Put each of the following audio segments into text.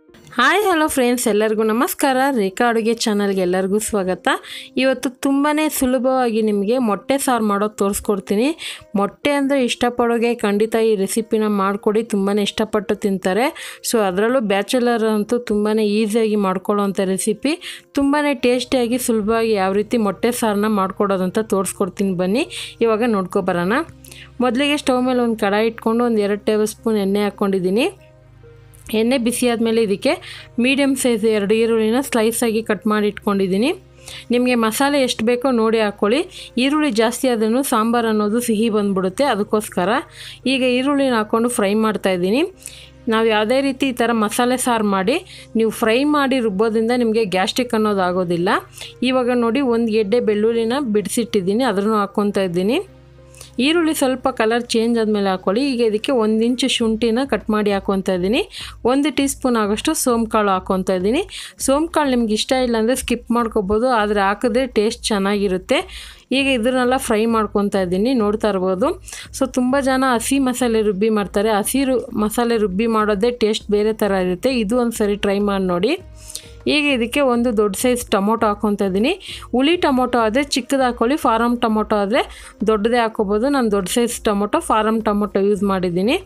Hi hello friends, ಎಲ್ಲರಿಗೂ ನಮಸ್ಕಾರ. ರೇಖಾ ಅಡುಗೆ ಚಾನಲ್ಗೆ ಎಲ್ಲರಿಗೂ ಸ್ವಾಗತ. ಇವತ್ತು ತುಂಬಾ ಸುಲಭವಾಗಿ ನಿಮಗೆ ಮೊಟ್ಟೆ ಸಾರು ಮಾಡೋದು ತೋರಿಸ್ಕೊಡ್ತೀನಿ. ಮೊಟ್ಟೆ ಅಂದರೆ ಇಷ್ಟಪಡೋಗೆ ಖಂಡಿತ ಈ ರೆಸಿಪಿನ ಮಾಡಿಕೊಡಿ, ತುಂಬಾ ಇಷ್ಟಪಟ್ಟು ತಿಂತಾರೆ. ಸೊ ಅದರಲ್ಲೂ ಬ್ಯಾಚುಲರ್ ಅಂತೂ ತುಂಬಾ ಈಸಿಯಾಗಿ ಮಾಡ್ಕೊಳ್ಳೋವಂಥ ರೆಸಿಪಿ. ತುಂಬಾ ಟೇಸ್ಟಿಯಾಗಿ ಸುಲಭವಾಗಿ ಯಾವ ರೀತಿ ಮೊಟ್ಟೆ ಸಾರನ್ನ ಮಾಡ್ಕೊಡೋದಂತ ತೋರಿಸ್ಕೊಡ್ತೀನಿ. ಬನ್ನಿ ಇವಾಗ ನೋಡ್ಕೊಬರೋಣ. ಮೊದಲಿಗೆ ಸ್ಟವ್ ಮೇಲೆ ಒಂದು ಕಡಾಯಿ ಇಟ್ಕೊಂಡು ಒಂದು 2 ಟೇಬಲ್ ಸ್ಪೂನ್ ಎಣ್ಣೆ ಹಾಕ್ಕೊಂಡಿದ್ದೀನಿ. ಎಣ್ಣೆ ಬಿಸಿ ಆದಮೇಲೆ ಇದಕ್ಕೆ ಮೀಡಿಯಮ್ ಸೈಜ್ 2 ಈರುಳ್ಳಿನ ಸ್ಲೈಸಾಗಿ ಕಟ್ ಮಾಡಿ ಇಟ್ಕೊಂಡಿದ್ದೀನಿ. ನಿಮಗೆ ಮಸಾಲೆ ಎಷ್ಟು ಬೇಕೋ ನೋಡಿ ಹಾಕ್ಕೊಳ್ಳಿ. ಈರುಳ್ಳಿ ಜಾಸ್ತಿ ಆದ್ರೂ ಸಾಂಬಾರು ಅನ್ನೋದು ಸಿಹಿ ಬಂದ್ಬಿಡುತ್ತೆ, ಅದಕ್ಕೋಸ್ಕರ ಈಗ ಈರುಳ್ಳಿನ ಹಾಕ್ಕೊಂಡು ಫ್ರೈ ಮಾಡ್ತಾಯಿದ್ದೀನಿ. ನಾವು ಯಾವುದೇ ರೀತಿ ಈ ಥರ ಮಸಾಲೆ ಸಾರು ಮಾಡಿ ನೀವು ಫ್ರೈ ಮಾಡಿ ರುಬ್ಬೋದ್ರಿಂದ ನಿಮಗೆ ಗ್ಯಾಸ್ಟ್ರಿಕ್ ಅನ್ನೋದು ಆಗೋದಿಲ್ಲ. ಇವಾಗ ನೋಡಿ ಒಂದು ಗೆಡ್ಡೆ ಬೆಳ್ಳುಳ್ಳಿನ ಬಿಡಿಸಿಟ್ಟಿದ್ದೀನಿ, ಅದನ್ನು ಹಾಕ್ಕೊತಾ ಇದ್ದೀನಿ. ಈರುಳ್ಳಿ ಸ್ವಲ್ಪ ಕಲರ್ ಚೇಂಜ್ ಆದಮೇಲೆ ಹಾಕ್ಕೊಳ್ಳಿ. ಈಗ ಇದಕ್ಕೆ 1 ಇಂಚು ಶುಂಠಿನ ಕಟ್ ಮಾಡಿ ಹಾಕ್ಕೊತಾ ಇದ್ದೀನಿ. 1 ಟೀ ಸ್ಪೂನ್ ಆಗೋಷ್ಟು ಸೋಂಕಾಳು ಹಾಕ್ಕೊತಾ ಇದ್ದೀನಿ. ಸೋಂಕಾಳು ನಿಮ್ಗೆ ಇಷ್ಟ ಇಲ್ಲ ಅಂದರೆ ಸ್ಕಿಪ್ ಮಾಡ್ಕೊಬೋದು, ಆದರೆ ಹಾಕಿದ್ರೆ ಟೇಸ್ಟ್ ಚೆನ್ನಾಗಿರುತ್ತೆ. ಈಗ ಇದನ್ನೆಲ್ಲ ಫ್ರೈ ಮಾಡ್ಕೊತಾ ಇದ್ದೀನಿ, ನೋಡ್ತಾ ಇರ್ಬೋದು. ಸೊ ತುಂಬ ಜನ ಹಸಿ ಮಸಾಲೆ ರುಬ್ಬಿ ಮಾಡ್ತಾರೆ. ಮಸಾಲೆ ರುಬ್ಬಿ ಮಾಡೋದೇ ಟೇಸ್ಟ್ ಬೇರೆ ಥರ ಇರುತ್ತೆ. ಇದು ಒಂದು ಸರಿ ಟ್ರೈ ಮಾಡಿ ನೋಡಿ. ಈಗ ಇದಕ್ಕೆ ಒಂದು ದೊಡ್ಡ ಸೈಜ್ ಟೊಮೊಟೊ ಹಾಕ್ಕೊತಾ ಇದ್ದೀನಿ. ಹುಳಿ ಟೊಮೊಟೊ ಆದರೆ ಚಿಕ್ಕದು ಹಾಕ್ಕೊಳ್ಳಿ, ಫಾರಮ್ ಟೊಮೊಟೊ ಆದರೆ ದೊಡ್ಡದೇ ಹಾಕ್ಕೋಬೋದು. ನಾನು ದೊಡ್ಡ size tomato, farm tomato use ಮಾಡಿದ್ದೀನಿ.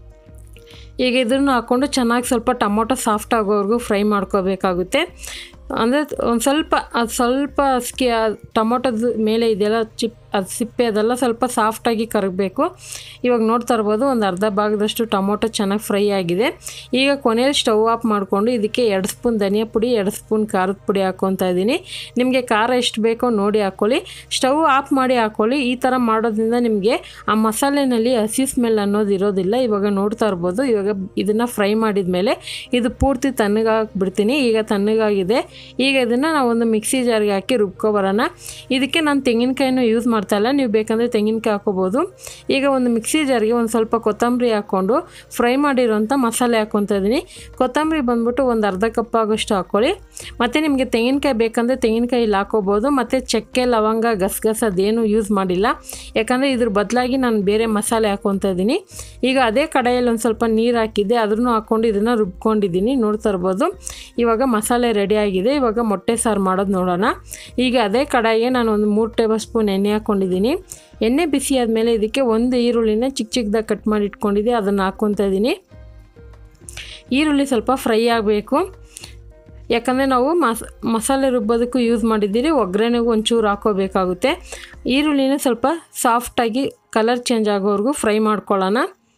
ಈಗ ಇದನ್ನು ಹಾಕ್ಕೊಂಡು ಚೆನ್ನಾಗಿ ಸ್ವಲ್ಪ ಟೊಮೊಟೊ ಸಾಫ್ಟ್ ಆಗೋವರೆಗೂ ಫ್ರೈ ಮಾಡ್ಕೋಬೇಕಾಗುತ್ತೆ. ಅಂದರೆ ಒಂದು ಸ್ವಲ್ಪ ಟೊಮೊಟೊದ ಮೇಲೆ ಇದೆಲ್ಲ ಅದು ಸಿಪ್ಪೆ ಅದೆಲ್ಲ ಸ್ವಲ್ಪ ಸಾಫ್ಟಾಗಿ ಕರಗಬೇಕು. ಇವಾಗ ನೋಡ್ತಾ ಇರ್ಬೋದು ಒಂದು ಅರ್ಧ ಭಾಗದಷ್ಟು ಟೊಮೊಟೊ ಚೆನ್ನಾಗಿ ಫ್ರೈ ಆಗಿದೆ. ಈಗ ಕೊನೆಯಲ್ಲಿ ಸ್ಟವ್ ಆಫ್ ಮಾಡಿಕೊಂಡು ಇದಕ್ಕೆ 2 ಸ್ಪೂನ್ ಧನಿಯಾ ಪುಡಿ, 2 ಸ್ಪೂನ್ ಖಾರದ ಪುಡಿ ಹಾಕ್ಕೊತಾ ಇದ್ದೀನಿ. ನಿಮಗೆ ಖಾರ ಎಷ್ಟು ಬೇಕೋ ನೋಡಿ ಹಾಕ್ಕೊಳ್ಳಿ. ಸ್ಟವ್ ಆಫ್ ಮಾಡಿ ಹಾಕ್ಕೊಳ್ಳಿ. ಈ ಥರ ಮಾಡೋದ್ರಿಂದ ನಿಮಗೆ ಆ ಮಸಾಲೆನಲ್ಲಿ ಹಸಿ ಸ್ಮೆಲ್ ಅನ್ನೋದು ಇರೋದಿಲ್ಲ. ಇವಾಗ ನೋಡ್ತಾ ಇರ್ಬೋದು. ಇವಾಗ ಇದನ್ನು ಫ್ರೈ ಮಾಡಿದ ಮೇಲೆ ಇದು ಪೂರ್ತಿ ತಣ್ಣಗಾಗ್ಬಿಡ್ತೀನಿ. ಈಗ ತಣ್ಣಗಾಗಿದೆ. ಈಗ ಇದನ್ನು ನಾವು ಒಂದು ಮಿಕ್ಸಿ ಜಾರ್ಗೆ ಹಾಕಿ ರುಬ್ಕೊಬರೋಣ. ಇದಕ್ಕೆ ನಾನು ತೆಂಗಿನಕಾಯಿನೂ ಯೂಸ್ ಮಾಡ್ತಾಯಿಲ್ಲ, ನೀವು ಬೇಕಂದರೆ ತೆಂಗಿನಕಾಯಿ ಹಾಕೋಬೋದು. ಈಗ ಒಂದು ಮಿಕ್ಸಿ ಜಾರ್ಗೆ ಒಂದು ಸ್ವಲ್ಪ ಕೊತ್ತಂಬರಿ ಹಾಕ್ಕೊಂಡು ಫ್ರೈ ಮಾಡಿರೋಂಥ ಮಸಾಲೆ ಹಾಕ್ಕೊತಾ ಇದ್ದೀನಿ. ಕೊತ್ತಂಬರಿ ಬಂದ್ಬಿಟ್ಟು ಒಂದು ಅರ್ಧ ಕಪ್ ಆಗೋಷ್ಟು ಹಾಕ್ಕೊಳ್ಳಿ. ಮತ್ತು ನಿಮಗೆ ತೆಂಗಿನಕಾಯಿ ಬೇಕಂದರೆ ತೆಂಗಿನಕಾಯಿ ಇಲ್ಲಿ ಹಾಕೋಬೋದು. ಮತ್ತು ಚಕ್ಕೆ, ಲವಂಗ, ಗಸಗಸೆ ಅದೇನು ಯೂಸ್ ಮಾಡಿಲ್ಲ, ಯಾಕಂದರೆ ಇದ್ರ ಬದಲಾಗಿ ನಾನು ಬೇರೆ ಮಸಾಲೆ ಹಾಕ್ಕೊತಾ ಇದ್ದೀನಿ. ಈಗ ಅದೇ ಕಡಾಯಲ್ಲಿ ಒಂದು ಸ್ವಲ್ಪ ನೀರು ಹಾಕಿದ್ದೆ, ಅದನ್ನು ಹಾಕ್ಕೊಂಡು ಇದನ್ನು ರುಬ್ಕೊಂಡಿದ್ದೀನಿ, ನೋಡ್ತಾ ಇರ್ಬೋದು. ಇವಾಗ ಮಸಾಲೆ ರೆಡಿ ಆಗಿದೆ. ಇವಾಗ ಮೊಟ್ಟೆ ಸಾರು ಮಾಡೋದು ನೋಡೋಣ. ಈಗ ಅದೇ ಕಡಾಯಿಗೆ ನಾನು ಒಂದು 3 ಟೇಬಲ್ ಸ್ಪೂನ್ ಎಣ್ಣೆ ಹಾಕ್ಕೊಂಡಿದ್ದೀನಿ. ಎಣ್ಣೆ ಬಿಸಿ ಆದಮೇಲೆ ಇದಕ್ಕೆ ಒಂದು ಈರುಳ್ಳಿನ ಚಿಕ್ಕದಾಗಿ ಕಟ್ ಮಾಡಿ ಇಟ್ಕೊಂಡಿದ್ದೆ, ಅದನ್ನು ಹಾಕ್ಕೊತಾ ಇದ್ದೀನಿ. ಈರುಳ್ಳಿ ಸ್ವಲ್ಪ ಫ್ರೈ ಆಗಬೇಕು, ಯಾಕಂದರೆ ನಾವು ಮಸಾಲೆ ರುಬ್ಬೋದಕ್ಕೂ ಯೂಸ್ ಮಾಡಿದ್ದೀರಿ, ಒಗ್ಗರಣೆಗೂ ಒಂಚೂರು ಹಾಕೋಬೇಕಾಗುತ್ತೆ. ಈರುಳ್ಳಿನ ಸ್ವಲ್ಪ ಸಾಫ್ಟಾಗಿ ಕಲರ್ ಚೇಂಜ್ ಆಗೋವರೆಗೂ ಫ್ರೈ ಮಾಡ್ಕೊಳ್ಳೋಣ.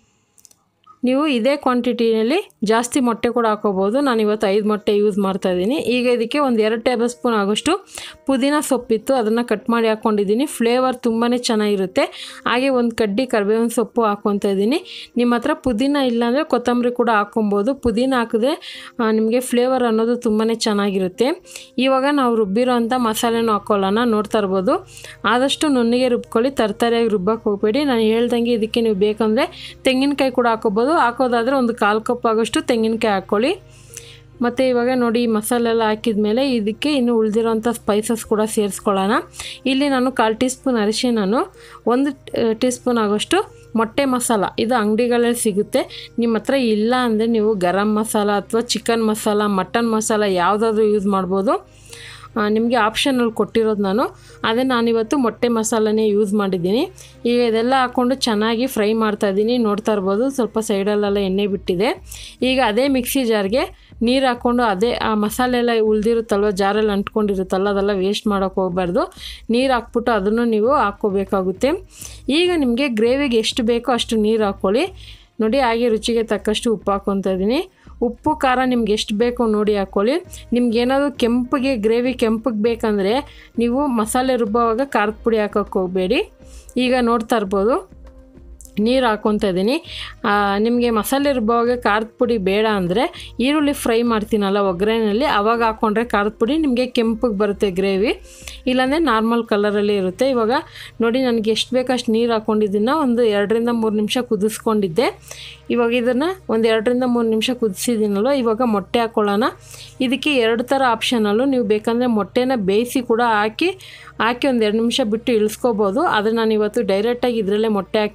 ನೀವು ಇದೇ ಕ್ವಾಂಟಿಟಿಯಲ್ಲಿ ಜಾಸ್ತಿ ಮೊಟ್ಟೆ ಕೂಡ ಹಾಕೋಬೋದು. ನಾನು ಇವತ್ತು 5 ಮೊಟ್ಟೆ ಯೂಸ್ ಮಾಡ್ತಾಯಿದ್ದೀನಿ. ಈಗ ಇದಕ್ಕೆ ಒಂದು 2 ಟೇಬಲ್ ಸ್ಪೂನ್ ಆಗೋಷ್ಟು ಪುದೀನ ಸೊಪ್ಪಿತ್ತು, ಅದನ್ನು ಕಟ್ ಮಾಡಿ ಹಾಕ್ಕೊಂಡಿದ್ದೀನಿ. ಫ್ಲೇವರ್ ತುಂಬಾ ಚೆನ್ನಾಗಿರುತ್ತೆ. ಹಾಗೆ ಒಂದು ಕಡ್ಡಿ ಕರಿಬೇವಿನ ಸೊಪ್ಪು ಹಾಕ್ಕೊತಾ ಇದ್ದೀನಿ. ನಿಮ್ಮ ಹತ್ರ ಪುದೀನ ಇಲ್ಲಾಂದರೆ ಕೊತ್ತಂಬರಿ ಕೂಡ ಹಾಕ್ಕೊಬೋದು. ಪುದೀನ ಹಾಕಿದ್ರೆ ನಿಮಗೆ ಫ್ಲೇವರ್ ಅನ್ನೋದು ತುಂಬಾ ಚೆನ್ನಾಗಿರುತ್ತೆ. ಇವಾಗ ನಾವು ರುಬ್ಬಿರೋ ಅಂಥ ಮಸಾಲೆನೂ ಹಾಕ್ಕೊಳ್ಳೋಣ. ನೋಡ್ತಾ ಇರ್ಬೋದು. ಆದಷ್ಟು ನುಣ್ಣಗೆ ರುಬ್ಕೊಳ್ಳಿ, ತರಕಾರಿಯಾಗಿ ರುಬ್ಬಕ್ಕೆ ಹೋಗಬೇಡಿ. ನಾನು ಹೇಳ್ದಂಗೆ ಇದಕ್ಕೆ ನೀವು ಬೇಕಂದರೆ ತೆಂಗಿನಕಾಯಿ ಕೂಡ ಹಾಕ್ಕೋಬೋದು. ಹಾಕೋದಾದರೆ ಒಂದು 1/4 ಕಪ್ ಆಗೋಷ್ಟು ತೆಂಗಿನಕಾಯಿ ಹಾಕ್ಕೊಳ್ಳಿ. ಮತ್ತು ಇವಾಗ ನೋಡಿ ಈ ಮಸಾಲೆ ಎಲ್ಲ ಹಾಕಿದ ಮೇಲೆ ಇದಕ್ಕೆ ಇನ್ನು ಉಳಿದಿರೋಂಥ ಸ್ಪೈಸಸ್ ಕೂಡ ಸೇರಿಸ್ಕೊಳ್ಳೋಣ. ಇಲ್ಲಿ ನಾನು 1/4 ಟೀ ಸ್ಪೂನ್ ಅರಿಶಿಣನು, 1 ಟೀ ಸ್ಪೂನ್ ಆಗೋಷ್ಟು ಮೊಟ್ಟೆ ಮಸಾಲ, ಇದು ಅಂಗಡಿಗಳಲ್ಲಿ ಸಿಗುತ್ತೆ. ನಿಮ್ಮ ಹತ್ರ ಇಲ್ಲ ಅಂದರೆ ನೀವು ಗರಂ ಮಸಾಲ ಅಥವಾ ಚಿಕನ್ ಮಸಾಲ, ಮಟನ್ ಮಸಾಲ ಯಾವುದಾದ್ರೂ ಯೂಸ್ ಮಾಡ್ಬೋದು. ನಿಮಗೆ ಆಪ್ಷನಲ್ಲಿ ಕೊಟ್ಟಿರೋದು ನಾನು. ಅದೇ ನಾನಿವತ್ತು ಮೊಟ್ಟೆ ಮಸಾಲನೇ ಯೂಸ್ ಮಾಡಿದ್ದೀನಿ. ಈಗ ಇದೆಲ್ಲ ಹಾಕ್ಕೊಂಡು ಚೆನ್ನಾಗಿ ಫ್ರೈ ಮಾಡ್ತಾಯಿದ್ದೀನಿ. ನೋಡ್ತಾ ಇರ್ಬೋದು ಸ್ವಲ್ಪ ಸೈಡಲ್ಲೆಲ್ಲ ಎಣ್ಣೆ ಬಿಟ್ಟಿದೆ. ಈಗ ಅದೇ ಮಿಕ್ಸಿ ಜಾರ್ಗೆ ನೀರು ಹಾಕ್ಕೊಂಡು ಆ ಮಸಾಲೆ ಎಲ್ಲ ಉಳಿದಿರುತ್ತಲ್ವ, ಜಾರಲ್ಲಿ ಅಂಟ್ಕೊಂಡಿರುತ್ತಲ್ಲ, ಅದೆಲ್ಲ ವೇಸ್ಟ್ ಮಾಡೋಕ್ಕೆ ಹೋಗಬಾರ್ದು. ನೀರು ಹಾಕ್ಬಿಟ್ಟು ಅದನ್ನು ನೀವು ಹಾಕ್ಕೋಬೇಕಾಗುತ್ತೆ. ಈಗ ನಿಮಗೆ ಗ್ರೇವಿಗೆ ಎಷ್ಟು ಬೇಕೋ ಅಷ್ಟು ನೀರು ಹಾಕ್ಕೊಳ್ಳಿ. ನೋಡಿ, ಹಾಗೆ ರುಚಿಗೆ ತಕ್ಕಷ್ಟು ಉಪ್ಪು ಹಾಕ್ಕೊತಾ ಇದ್ದೀನಿ. ಉಪ್ಪು ಖಾರ ನಿಮ್ಗೆ ಎಷ್ಟು ಬೇಕೋ ನೋಡಿ ಹಾಕ್ಕೊಳ್ಳಿ. ನಿಮ್ಗೇನಾದರೂ ಗ್ರೇವಿ ಕೆಂಪಗೆ ಬೇಕಂದರೆ ನೀವು ಮಸಾಲೆ ರುಬ್ಬುವಾಗ ಖಾರದ ಪುಡಿ ಹಾಕೋಕ್ಕೆ ಹೋಗಬೇಡಿ. ಈಗ ನೋಡ್ತಾ ಇರ್ಬೋದು ನೀರು ಹಾಕ್ಕೊತಾ ಇದ್ದೀನಿ. ನಿಮಗೆ ಮಸಾಲೆ ರುಬ್ಬುವಾಗ ಖಾರದ ಪುಡಿ ಬೇಡ ಅಂದರೆ ಈರುಳ್ಳಿ ಫ್ರೈ ಮಾಡ್ತೀನಲ್ಲ ಒಗ್ಗರಣೆಯಲ್ಲಿ, ಆವಾಗ ಹಾಕ್ಕೊಂಡ್ರೆ ಖಾರದ ಪುಡಿ ನಿಮಗೆ ಕೆಂಪಗೆ ಬರುತ್ತೆ ಗ್ರೇವಿ, ಇಲ್ಲಾಂದರೆ ನಾರ್ಮಲ್ ಕಲರಲ್ಲಿ ಇರುತ್ತೆ. ಇವಾಗ ನೋಡಿ ನನಗೆ ಎಷ್ಟು ಬೇಕೋ ಅಷ್ಟು ನೀರು ಹಾಕ್ಕೊಂಡಿದ್ದನ್ನು ಒಂದು 2 ರಿಂದ 3 ನಿಮಿಷ ಕುದಿಸ್ಕೊಂಡಿದ್ದೆ. ಇವಾಗ ಇದನ್ನು ಒಂದು 2 ರಿಂದ 3 ನಿಮಿಷ ಕುದಿಸಿದ್ದೀನಲ್ವ, ಇವಾಗ ಮೊಟ್ಟೆ ಹಾಕ್ಕೊಳ್ಳೋಣ. ಇದಕ್ಕೆ 2 ಥರ ಆಪ್ಷನಲ್ಲು, ನೀವು ಬೇಕಂದರೆ ಮೊಟ್ಟೆನ ಬೇಯಿಸಿ ಕೂಡ ಹಾಕಿ ಒಂದು 2 ನಿಮಿಷ ಬಿಟ್ಟು ಇಳಿಸ್ಕೋಬೋದು. ಆದರೆ ನಾನು ಇವತ್ತು ಡೈರೆಕ್ಟಾಗಿ ಇದರಲ್ಲೇ ಮೊಟ್ಟೆ ಹಾಕ್ತೀನಿ.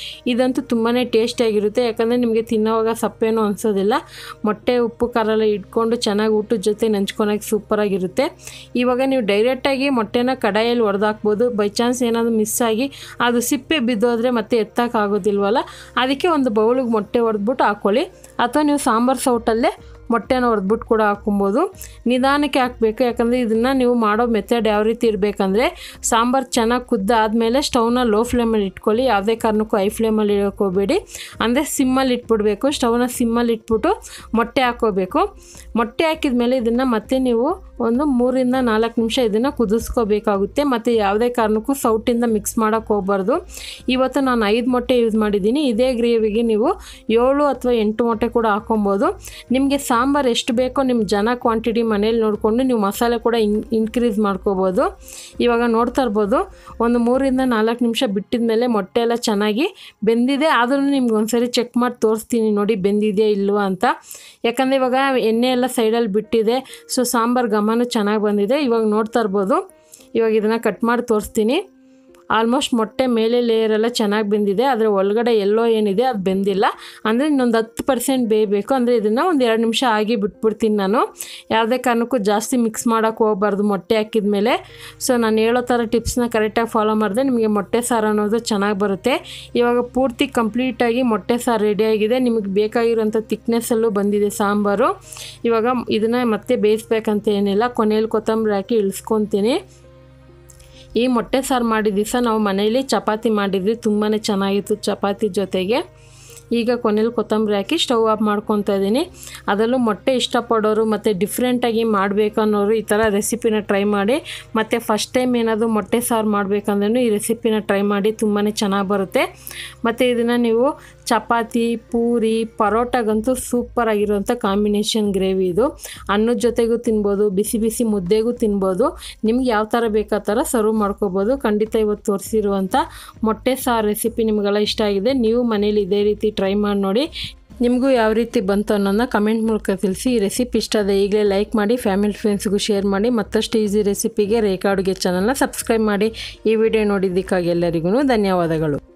ಇದಂತೂ ತುಂಬಾ ಟೇಸ್ಟಿಯಾಗಿರುತ್ತೆ, ಯಾಕಂದರೆ ನಿಮಗೆ ತಿನ್ನೋವಾಗ ಸಪ್ಪೇನೂ ಅನಿಸೋದಿಲ್ಲ. ಮೊಟ್ಟೆ ಉಪ್ಪು ಖಾರ ಎಲ್ಲ ಇಟ್ಕೊಂಡು ಚೆನ್ನಾಗಿ ಊಟದ ಜೊತೆ ನೆಂಚ್ಕೊಳಕ್ಕೆ ಸೂಪರಾಗಿರುತ್ತೆ. ಇವಾಗ ನೀವು ಡೈರೆಕ್ಟಾಗಿ ಮೊಟ್ಟೆನ ಕಡಾಯಲ್ಲಿ ಹೊಡೆದಾಕ್ಬೋದು. ಬೈ ಚಾನ್ಸ್ ಏನಾದರೂ ಮಿಸ್ ಆಗಿ ಅದು ಸಿಪ್ಪೆ ಬಿದ್ದೋದ್ರೆ ಮತ್ತೆ ಎತ್ತಕ್ಕಾಗೋದಿಲ್ವಲ್ಲ, ಅದಕ್ಕೆ ಒಂದು ಬೌಲಿಗೆ ಮೊಟ್ಟೆ ಹೊಡೆದ್ಬಿಟ್ಟು ಹಾಕ್ಕೊಳ್ಳಿ. ಅಥವಾ ನೀವು ಸಾಂಬಾರು ಸೌಟಲ್ಲೇ ಮೊಟ್ಟೆನ ಹೊಡೆದ್ಬಿಟ್ಟು ಕೂಡ ಹಾಕ್ಕೊಬೋದು. ನಿಧಾನಕ್ಕೆ ಹಾಕಬೇಕು, ಯಾಕಂದರೆ ಇದನ್ನು ನೀವು ಮಾಡೋ ಮೆಥಡ್ ಯಾವ ರೀತಿ ಇರಬೇಕಂದ್ರೆ ಸಾಂಬಾರು ಚೆನ್ನಾಗಿ ಕುದ್ದಾದಮೇಲೆ ಸ್ಟವ್ನ ಲೋ ಫ್ಲೇಮಲ್ಲಿ ಇಟ್ಕೊಳ್ಳಿ. ಯಾವುದೇ ಕಾರಣಕ್ಕೂ ಹೈ ಫ್ಲೇಮಲ್ಲಿ ಇಡೋಕೆ ಹೋಗಬೇಡಿ, ಅಂದರೆ ಸಿಮ್ಮಲ್ಲಿ ಇಟ್ಬಿಡಬೇಕು. ಸ್ಟವ್ನ ಸಿಮ್ಮಲ್ಲಿ ಇಟ್ಬಿಟ್ಟು ಮೊಟ್ಟೆ ಹಾಕ್ಕೋಬೇಕು. ಮೊಟ್ಟೆ ಹಾಕಿದ ಮೇಲೆ ಇದನ್ನು ಮತ್ತೆ ನೀವು ಒಂದು 3 ರಿಂದ 4 ನಿಮಿಷ ಇದನ್ನು ಕುದಿಸ್ಕೋಬೇಕಾಗುತ್ತೆ. ಮತ್ತು ಯಾವುದೇ ಕಾರಣಕ್ಕೂ ಸೌಟಿಂದ ಮಿಕ್ಸ್ ಮಾಡೋಕ್ಕೆ ಹೋಗಬಾರ್ದು. ಇವತ್ತು ನಾನು 5 ಮೊಟ್ಟೆ ಯೂಸ್ ಮಾಡಿದ್ದೀನಿ. ಇದೇ ಗ್ರೇವಿಗೆ ನೀವು 7 ಅಥವಾ 8 ಮೊಟ್ಟೆ ಕೂಡ ಹಾಕೊಬೋದು. ನಿಮಗೆ ಸಾಂಬಾರು ಎಷ್ಟು ಬೇಕೋ ನಿಮ್ಮ ಜನ ಕ್ವಾಂಟಿಟಿ ಮನೇಲಿ ನೋಡಿಕೊಂಡು ನೀವು ಮಸಾಲೆ ಕೂಡ ಇನ್ಕ್ರೀಸ್ ಮಾಡ್ಕೋಬೋದು. ಇವಾಗ ನೋಡ್ತಾ ಇರ್ಬೋದು, ಒಂದು 3 ರಿಂದ 4 ನಿಮಿಷ ಬಿಟ್ಟಿದ ಮೇಲೆ ಮೊಟ್ಟೆ ಎಲ್ಲ ಚೆನ್ನಾಗಿ ಬೆಂದಿದೆ. ಆದ್ರೂ ನಿಮ್ಗೆ ಒಂದ್ಸರಿ ಚೆಕ್ ಮಾಡಿ ತೋರಿಸ್ತೀನಿ ನೋಡಿ ಬೆಂದಿದೆಯಾ ಇಲ್ವಾ ಅಂತ. ಯಾಕಂದರೆ ಇವಾಗ ಎಣ್ಣೆ ಎಲ್ಲ ಸೈಡಲ್ಲಿ ಬಿಟ್ಟಿದೆ, ಸೊ ಸಾಂಬಾರು ಘಮನೂ ಚೆನ್ನಾಗಿ ಬಂದಿದೆ. ಇವಾಗ ನೋಡ್ತಾ ಇರ್ಬೋದು, ಇವಾಗ ಇದನ್ನು ಕಟ್ ಮಾಡಿ ತೋರಿಸ್ತೀನಿ. ಆಲ್ಮೋಸ್ಟ್ ಮೊಟ್ಟೆ ಮೇಲೆ ಲೇಯರೆಲ್ಲ ಚೆನ್ನಾಗಿ ಬೆಂದಿದೆ, ಆದರೆ ಒಳಗಡೆ ಎಲ್ಲೋ ಏನಿದೆ ಅದು ಬೆಂದಿಲ್ಲ. ಅಂದರೆ ಇನ್ನೊಂದು 10% ಬೇಯಬೇಕು. ಅಂದರೆ ಇದನ್ನು ಒಂದು 2 ನಿಮಿಷ ಆಗಿ ಬಿಟ್ಬಿಡ್ತೀನಿ ನಾನು. ಯಾವುದೇ ಕಾರಣಕ್ಕೂ ಜಾಸ್ತಿ ಮಿಕ್ಸ್ ಮಾಡೋಕ್ಕೆ ಹೋಗಬಾರ್ದು ಮೊಟ್ಟೆ ಹಾಕಿದ ಮೇಲೆ. ಸೊ ನಾನು ಹೇಳೋ ಥರ ಟಿಪ್ಸ್ನ ಕರೆಕ್ಟಾಗಿ ಫಾಲೋ ಮಾಡಿದ್ರೆ ನಿಮಗೆ ಮೊಟ್ಟೆ ಸಾರು ಅನ್ನೋದು ಚೆನ್ನಾಗಿ ಬರುತ್ತೆ. ಇವಾಗ ಪೂರ್ತಿ ಕಂಪ್ಲೀಟಾಗಿ ಮೊಟ್ಟೆ ಸಾರು ರೆಡಿಯಾಗಿದೆ. ನಿಮಗೆ ಬೇಕಾಗಿರೋಂಥ ತಿಕ್ನೆಸ್ಸಲ್ಲೂ ಬಂದಿದೆ ಸಾಂಬಾರು. ಇವಾಗ ಇದನ್ನು ಮತ್ತೆ ಬೇಯಿಸ್ಬೇಕಂತ ಏನಿಲ್ಲ, ಕೊನೆಯಲ್ಲಿ ಕೊತ್ತಂಬರಿ ಹಾಕಿ ಇಳಿಸ್ಕೊತೀನಿ. ಈ ಮೊಟ್ಟೆ ಸಾರು ಮಾಡಿದ ದಿವಸ ನಾವು ಮನೇಲಿ ಚಪಾತಿ ಮಾಡಿದ್ವಿ, ತುಂಬಾ ಚೆನ್ನಾಗಿತ್ತು ಚಪಾತಿ ಜೊತೆಗೆ. ಈಗ ಕೊನೆಯಲ್ಲಿ ಕೊತ್ತಂಬರಿ ಹಾಕಿ ಸ್ಟವ್ ಆಫ್ ಮಾಡ್ಕೊತಾ ಇದ್ದೀನಿ. ಅದರಲ್ಲೂ ಮೊಟ್ಟೆ ಇಷ್ಟಪಡೋರು ಮತ್ತು ಡಿಫ್ರೆಂಟಾಗಿ ಮಾಡಬೇಕು ಅನ್ನೋರು ಈ ಥರ ರೆಸಿಪಿನ ಟ್ರೈ ಮಾಡಿ. ಮತ್ತು ಫಸ್ಟ್ ಟೈಮ್ ಏನಾದರೂ ಮೊಟ್ಟೆ ಸಾರು ಮಾಡಬೇಕಂದ್ರೂ ಈ ರೆಸಿಪಿನ ಟ್ರೈ ಮಾಡಿ, ತುಂಬಾ ಚೆನ್ನಾಗಿ ಬರುತ್ತೆ. ಮತ್ತು ಇದನ್ನು ನೀವು ಚಪಾತಿ, ಪೂರಿ, ಪರೋಟಾಗಂತೂ ಸೂಪರಾಗಿರುವಂಥ ಕಾಂಬಿನೇಷನ್ ಗ್ರೇವಿ ಇದು. ಅನ್ನದ ಜೊತೆಗೂ ತಿನ್ಬೋದು, ಬಿಸಿ ಬಿಸಿ ಮುದ್ದೆಗೂ ತಿನ್ಬೋದು. ನಿಮ್ಗೆ ಯಾವ ಥರ ಬೇಕು ಆ ಥರ ಸರ್ವ್ ಮಾಡ್ಕೋಬೋದು. ಖಂಡಿತ ಇವತ್ತು ತೋರಿಸಿರುವಂಥ ಮೊಟ್ಟೆ ಸಾರು ರೆಸಿಪಿ ನಿಮಗೆಲ್ಲ ಇಷ್ಟ ಆಗಿದೆ. ನೀವು ಮನೇಲಿ ಇದೇ ರೀತಿ ಟ್ರೈ ಮಾಡಿ ನೋಡಿ. ನಿಮಗೂ ಯಾವ ರೀತಿ ಬಂತು ಅನ್ನೋದನ್ನ ಕಮೆಂಟ್ ಮೂಲಕ ತಿಳಿಸಿ. ಈ ರೆಸಿಪಿ ಇಷ್ಟ ಆದರೆ ಈಗಲೇ ಲೈಕ್ ಮಾಡಿ, ಫ್ಯಾಮಿಲಿ ಫ್ರೆಂಡ್ಸ್ಗೂ ಶೇರ್ ಮಾಡಿ. ಮತ್ತಷ್ಟು ಈಸಿ ರೆಸಿಪಿಗೆ ರೇಖಾ ಅಡುಗೆ ಚಾನಲ್ನ ಸಬ್ಸ್ಕ್ರೈಬ್ ಮಾಡಿ. ಈ ವಿಡಿಯೋ ನೋಡಿದ್ದಕ್ಕಾಗಿ ಎಲ್ಲರಿಗೂ ಧನ್ಯವಾದಗಳು.